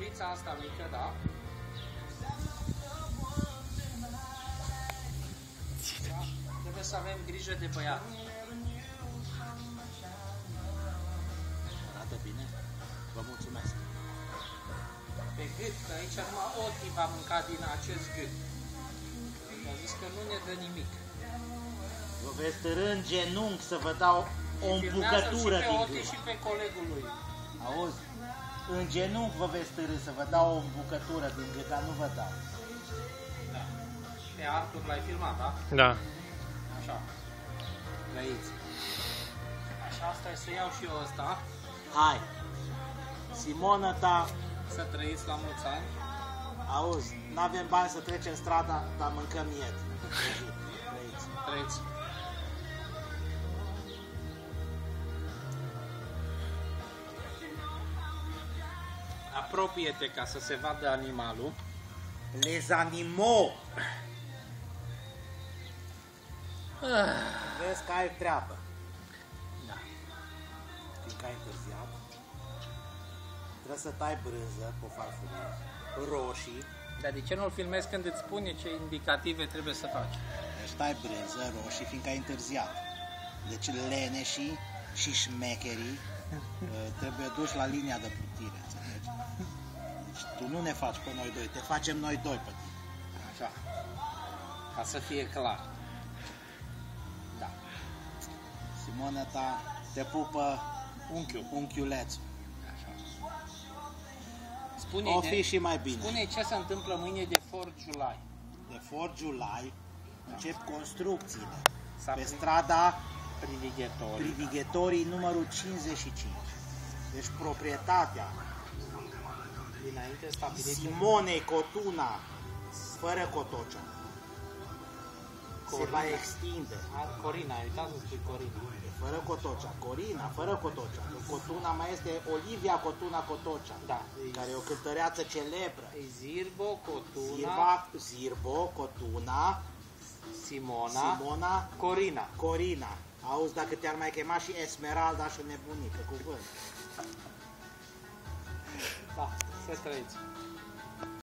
fetița asta mică, da? Da? Trebuie să avem grijă de băiat. Arată bine? Vă mulțumesc. Pe gât, că aici numai Oti va mânca din acest gât. A zis că nu ne dă nimic. Vă veți târî în genunchi să vă dau o îmbucătură și pe din Oti gât. și pe colegul lui. Auzi? În genunchi vă veți târî să vă dau o îmbucătură din gât, dar nu vă dau. Da. Pe Artur l-ai filmat, da? Da. Așa. Trăiți. Așa, asta e să iau și eu ăsta. Hai. Simona ta, Să trăiți la mulți ani. auzi, n-avem bani să trecem strada, dar mâncăm ied. Trăiți. Trăiți. Apropie-te ca să se vadă animalul. Les animaux! Vezi că ai treabă. Da. Fiindcă ai întârziat, trebuie să tai brânză cu farfurie, roșii, Dar de ce nu-l filmezi când îți spune ce indicative trebuie să faci? deci tai brânză, roșii, fiindcă ai întârziat. Deci leneșii și șmecherii trebuie duși la linia de plutire, înțelegi? Deci tu nu ne faci pe noi doi, te facem noi doi pe tine. Așa. Ca să fie clar. Da. Simona ta te pupă unchiulețul. Așa. O Spune-ne, fi și mai bine. spune ce se întâmplă mâine de 4 July. De 4 July încep construcțiile S-a pe pri- strada Privighetori. Privighetorii numărul 55. Deci proprietatea Dinainte stabilit Simonei Cotuna, fără Cotocea, se va extinde. Corina, ai uitat să spui Corina. Fără Cotocea. Corina, fără Cotocea. Cotuna mai este Olivia Cotuna Cotocea, Da. care e o cântăreață celebră. E Zirbo, Cotuna, Zirbo, Cotuna, Simona, Simona, Corina. Corina. Auzi, dacă te-ar mai chema și Esmeralda și nebunii, pe cuvânt. Da, să trăiți.